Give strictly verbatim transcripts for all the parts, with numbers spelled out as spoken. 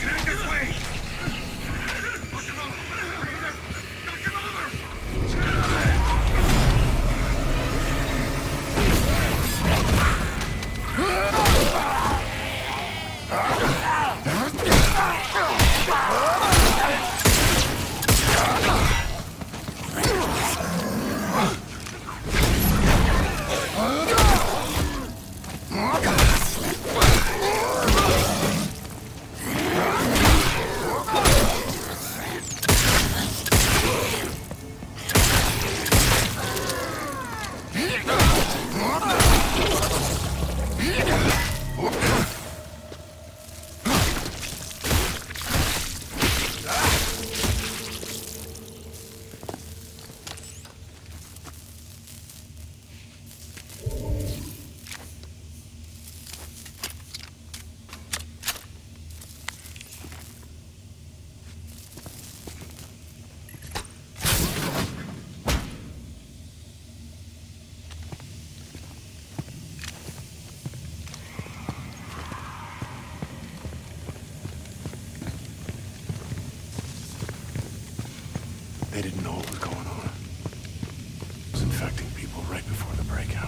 They didn't know what was going on. It was infecting people right before the breakout.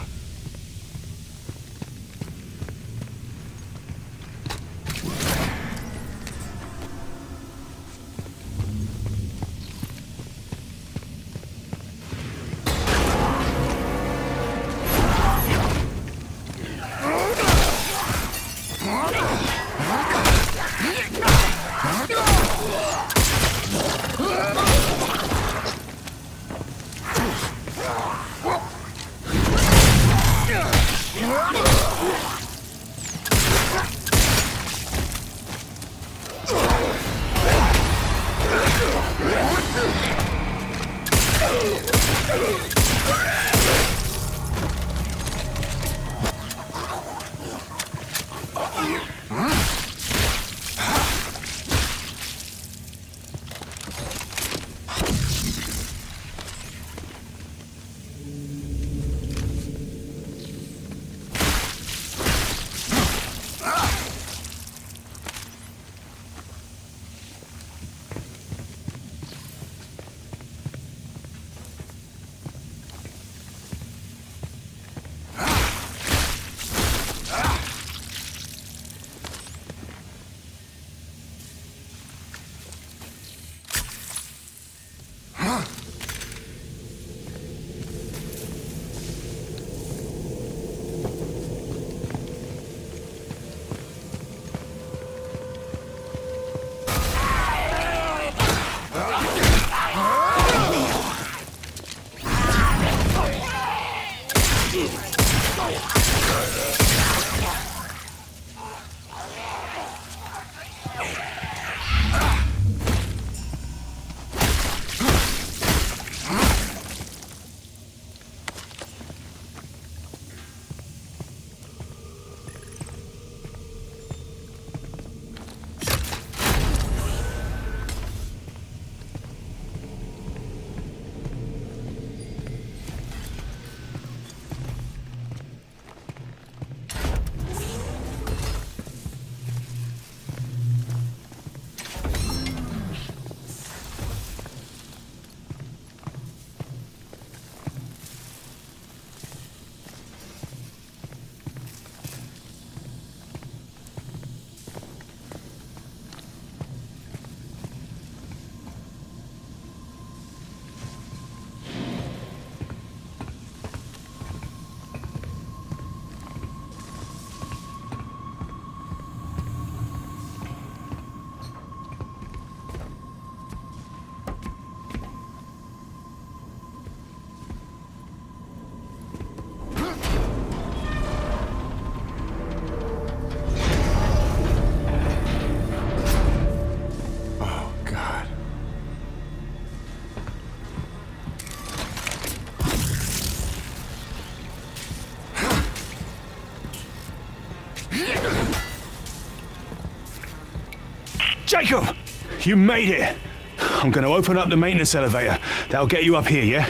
Jacob! You made it! I'm gonna open up the maintenance elevator. That'll get you up here, yeah?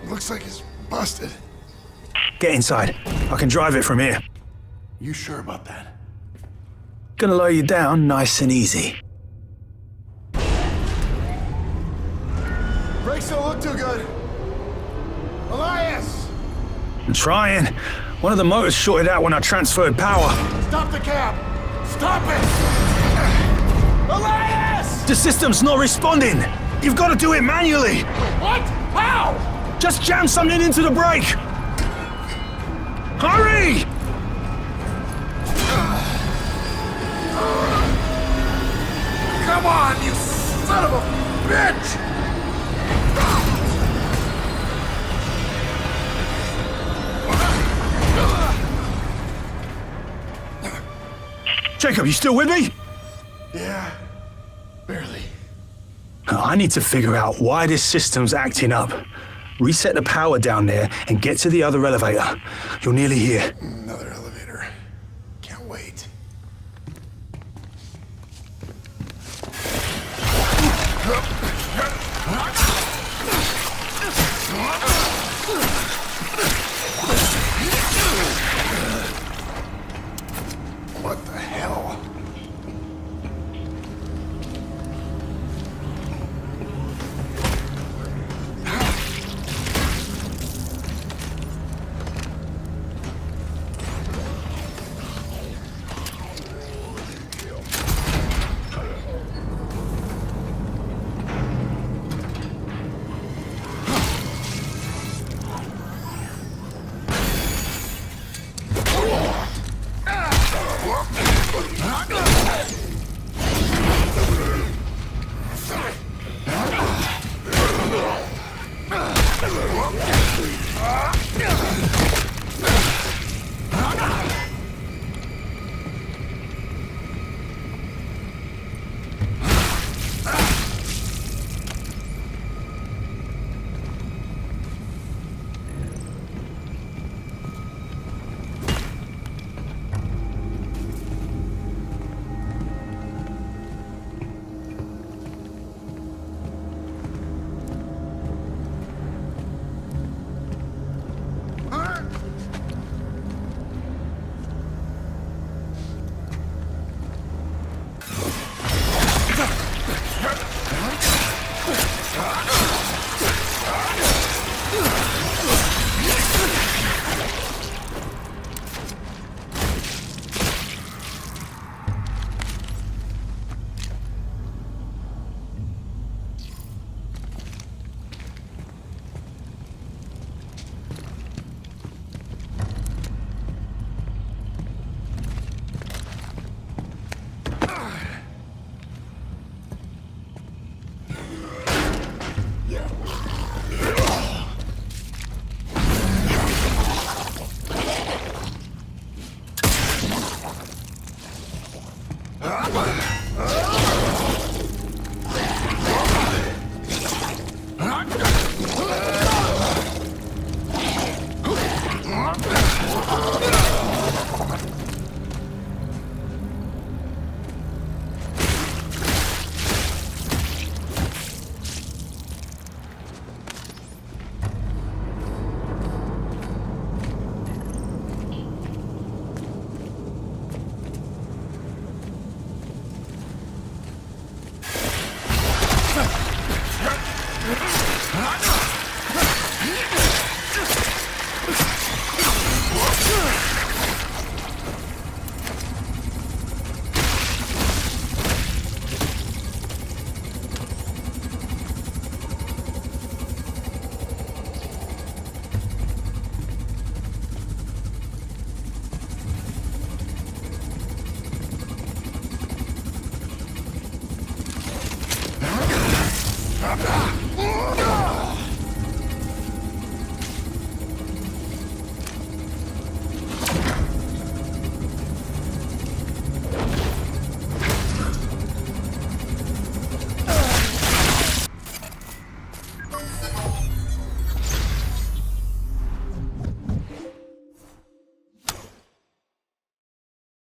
Looks like it's busted. Get inside. I can drive it from here. You sure about that? Gonna lower you down nice and easy. Brakes don't look too good. Elias! I'm trying. One of the motors shorted out when I transferred power. Stop the cab! Stop it! Elias! The system's not responding. You've got to do it manually. What? How? Just jam something into the brake. Hurry! Come on, you son of a bitch! Jacob, you still with me? Yeah, barely. I need to figure out why this system's acting up. Reset the power down there and get to the other elevator. You're nearly here. Another elevator. Can't wait.